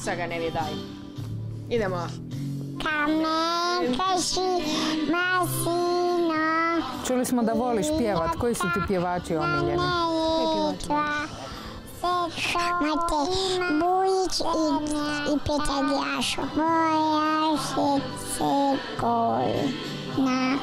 Sad ga Nevije daj. Idemo. Kamen, kaši, masino. Čuli smo da voliš pjevat. Koji su ti pjevači omiljeni? Mate Bujić i Petar Djašo. Moja srce golna.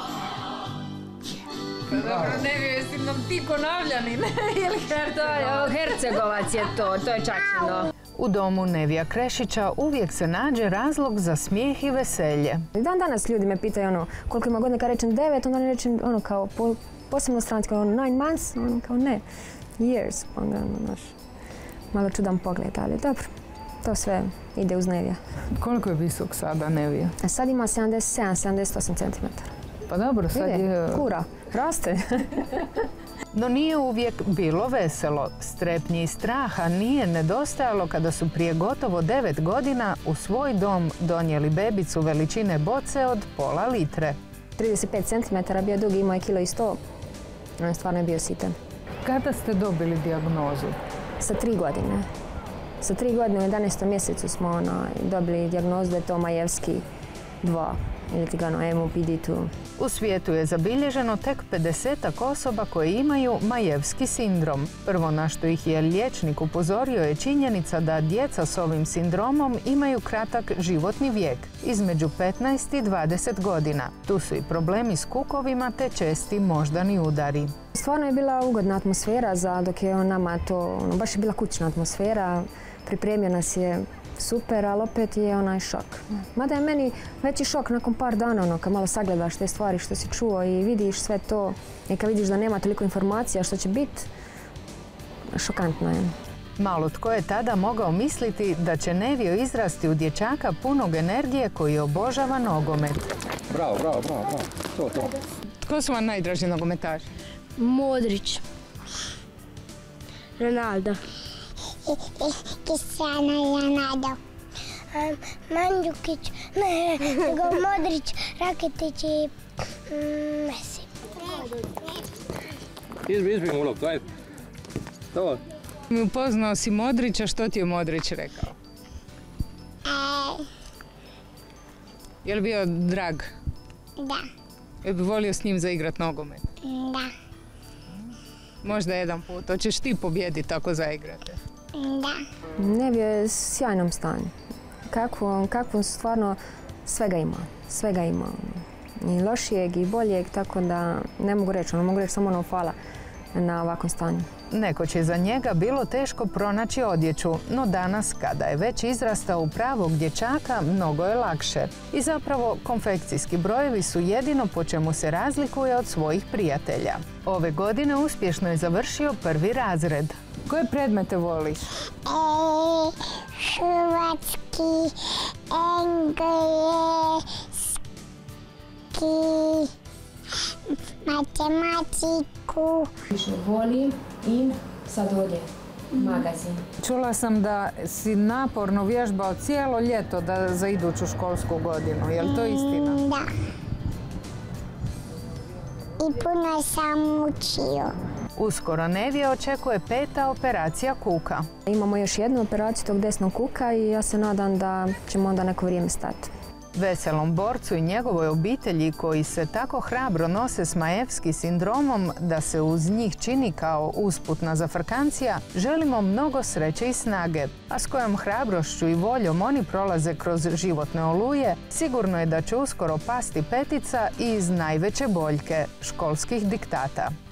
Dobro, Nevije, jesi nam ti Konavljanin ili Hercegovac je to je Čačino. U domu Nevija Krešića uvijek se nađe razlog za smijeh i veselje. Dan danas ljudi me pitaju koliko ima godina, kad rečem 9, onda ne rečem kao posebno stranci, kao 9 months, kao ne, years, onda malo čudan pogled, ali dobro, to sve ide uz Nevija. Koliko je visok sada Nevija? Sad ima 77-78 cm. Pa dobro, sad je... Kura, raste. No nije uvijek bilo veselo. Strepnji i straha nije nedostajalo kada su prije gotovo 9 godina u svoj dom donijeli bebicu veličine boce od pola litre. 35 cm bio dug, imao je 1,1 kg. On je stvarno bio sitan. Kada ste dobili dijagnozu? Sa 3 godine. Sa 3 godine u 11. mjesecu smo dobili dijagnozu da je to Majevski 2 ili MOPD2. U svijetu je zabilježeno tek 50-ak osoba koje imaju Majevski sindrom. Prvo na što ih je liječnik upozorio je činjenica da djeca s ovim sindromom imaju kratak životni vijek, između 15 i 20 godina. Tu su i problemi s kukovima te česti moždani udari. Stvarno je bila ugodna atmosfera dok je nama to, baš je bila kućna atmosfera, pripremio nas je super, ali opet je onaj šok. Mada je meni veći šok nakon par dana, kad malo sagledaš te stvari što si čuo i vidiš sve to i kad vidiš da nema toliko informacija što će biti, šokantno je. Malo tko je tada mogao misliti da će Nevio izrasti u dječaka punog energije koji obožava nogomet. Bravo. To. Tko su vam najdraži nogometaši? Modrić. Ronaldo. Cristiano Ronaldo. Mandžukić, nego Modrić, Raketić i Messi. Izbjeg mu loptu, ajde. To. Upoznao si Modrića, što ti je Modrić rekao? Je li bio drag? Da. Je bi volio s njim zaigrat nogomet? Da. Možda jedan put. Hoćeš ti pobjediti ako zaigrate? Da. Nevio je u sjajnom stanju. Kakvo stvarno svega ima. I lošijeg i boljeg, tako da ne mogu reći, mogu reći samo hvala na ovakvom stanju. Nekoć je za njega bilo teško pronaći odjeću, no danas, kada je već izrastao u pravog dječaka, mnogo je lakše. I zapravo, konfekcijski brojevi su jedino po čemu se razlikuje od svojih prijatelja. Ove godine uspješno je završio 1. razred. Koje predmete voliš? Hrvatski, engleski, matematiku. Volim i sad ovdje magazin. Čula sam da si naporno vježbao cijelo ljeto za iduću školsku godinu. Je li to istina? Da. I puno sam učio. Uskoro Nevije očekuje 5. operacija kuka. Imamo još jednu operaciju tog desnog kuka i ja se nadam da ćemo onda neko vrijeme stati. Veselom borcu i njegovoj obitelji koji se tako hrabro nose s Majevski sindromom da se uz njih čini kao usputna zafrkancija, želimo mnogo sreće i snage, a s kojom hrabrošću i voljom oni prolaze kroz životne oluje, sigurno je da će uskoro pasti petica i iz najveće boljke, školskih diktata.